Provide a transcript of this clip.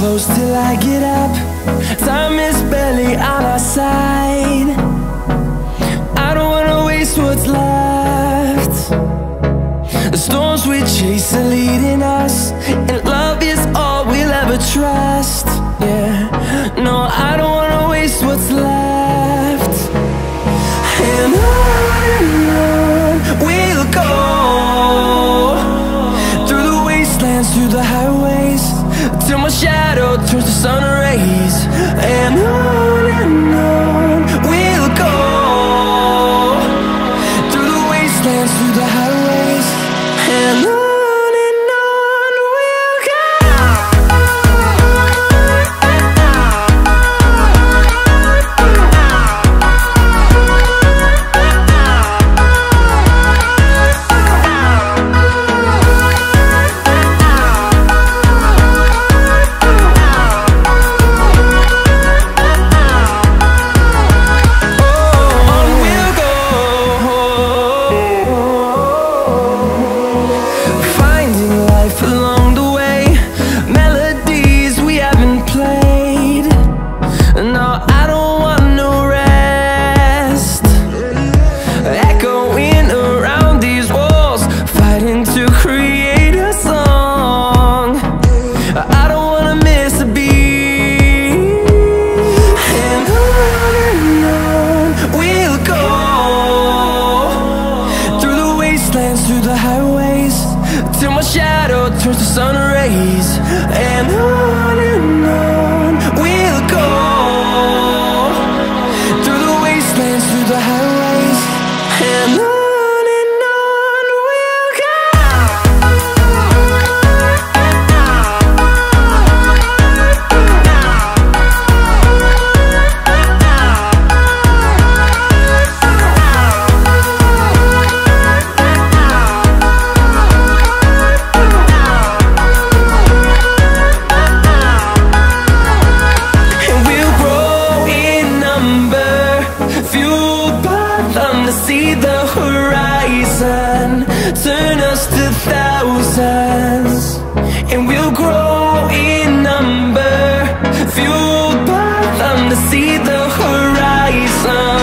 close till I get up. Time is barely on our side. I don't wanna waste what's left. The storms we chase are leading us, and love is all we'll ever trust. Yeah, no, I don't wanna waste what's left. And on we'll go, through the wastelands, through the highways, till my shadow turns to sun rays. And on we'll go, through the wastelands, through the highways, and on we'll go. Through the highways, till my shadow turns to sun rays. And on we'll go, through the wastelands, through the highways, and on we'll go. See the horizon turn us to thousands, and we'll grow in number, fueled by them to see the horizon.